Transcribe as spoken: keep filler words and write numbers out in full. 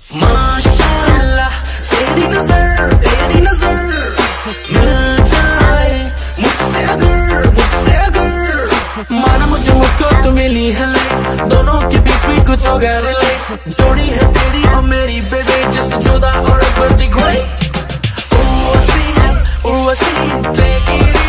माशाअल्लाह तेरी नजर तेरी नजर मिल जाए मुझसे अगर मुझसे अगर माना मुझे मुझको तो मिली है लाइट दोनों के बीच में कुछ हो गया रिलेट जोड़ी है तेरी और मेरी बेटे जैसे जोधा और Akbar the great Urvashi Urvashi take it